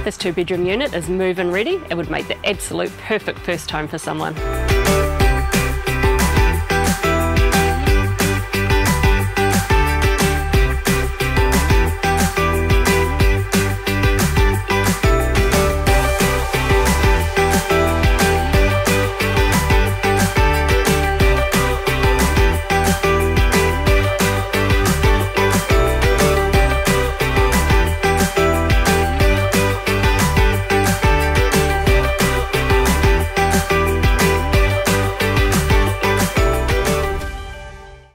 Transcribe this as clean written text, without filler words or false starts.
This 2-bedroom unit is move-in ready. It would make the absolute perfect first home for someone.